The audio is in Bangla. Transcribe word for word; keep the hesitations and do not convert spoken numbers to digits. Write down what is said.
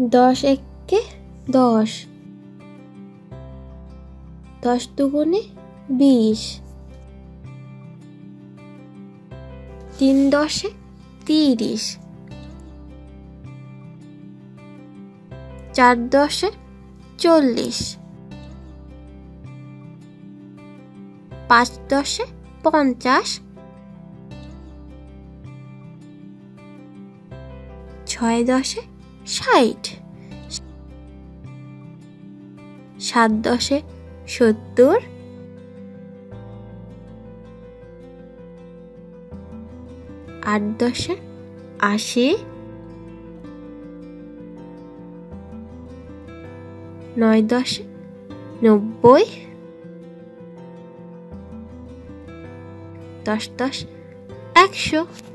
দশ একে দশ, দশ দুগুণে বিশ, তিন দশে তিরিশ, চার দশে চল্লিশ, পাঁচ দশে পঞ্চাশ, ছয় দশে ষাট, সাত দশে সত্তর, আট দশে আশি, নয় দশে নব্বই, দশ দশ একশো।